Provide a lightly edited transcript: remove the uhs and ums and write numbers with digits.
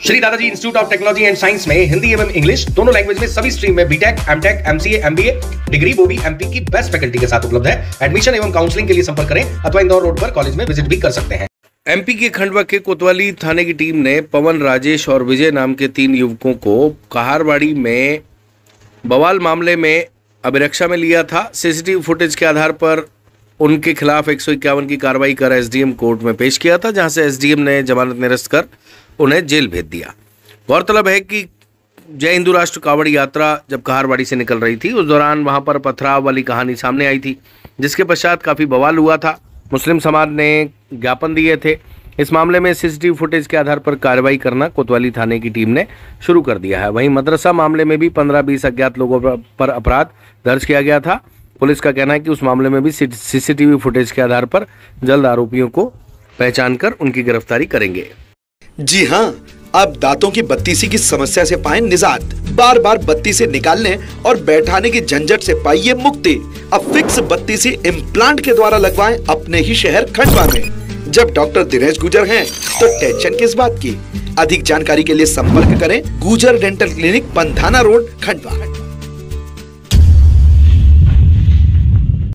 Shri Dadaji institute of technology and science में हिंदी एवं English दोनों लैंग्वेज में सभी स्ट्रीम में BTech, MTech, MCA, MBA degree वो भी एमपी की बेस्ट फैकल्टी के साथ उपलब्ध है। एडमिशन एवं काउंसलिंग के लिए संपर्क करें अथवा इंदौर रोड पर कॉलेज में विजिट भी कर सकते हैं। एमपी के खंडवा के कोतवाली थाने की टीम ने पवन, राजेश और विजय नाम के 3 युवकों को कहारवाड़ी में बवाल मामले में अभिरक्षा में लिया था। सीसीटीवी फुटेज के आधार पर उनके खिलाफ 151 की कार्रवाई कर एसडीएम कोर्ट में पेश किया था, जहां से एसडीएम ने जमानत निरस्त कर उन्हें जेल भेज दिया। गौरतलब है कि जय हिंदू राष्ट्र कांवड़ यात्रा जब कहारवाड़ी से निकल रही थी, उस दौरान वहां पर पथराव वाली कहानी सामने आई थी, जिसके पश्चात काफ़ी बवाल हुआ था। मुस्लिम समाज ने ज्ञापन दिए थे। इस मामले में सीसीटीवी फुटेज के आधार पर कार्रवाई करना कोतवाली थाने की टीम ने शुरू कर दिया है। वहीं मदरसा मामले में भी 15-20 अज्ञात लोगों पर अपराध दर्ज किया गया था। पुलिस का कहना है कि उस मामले में भी सीसीटीवी फुटेज के आधार पर जल्द आरोपियों को पहचान कर उनकी गिरफ्तारी करेंगे। जी हाँ, अब दांतों की बत्तीसी की समस्या से पाएं निजात। बार बार बत्ती से निकालने और बैठाने की झंझट से पाइए मुक्ति। अब फिक्स बत्तीसी इम्प्लांट के द्वारा लगवाएं अपने ही शहर खंडवा में। जब डॉक्टर दिनेश गुजर हैं, तो टेंशन किस बात की। अधिक जानकारी के लिए संपर्क करें Gujar dental clinic, Pandhana road, Khandwa.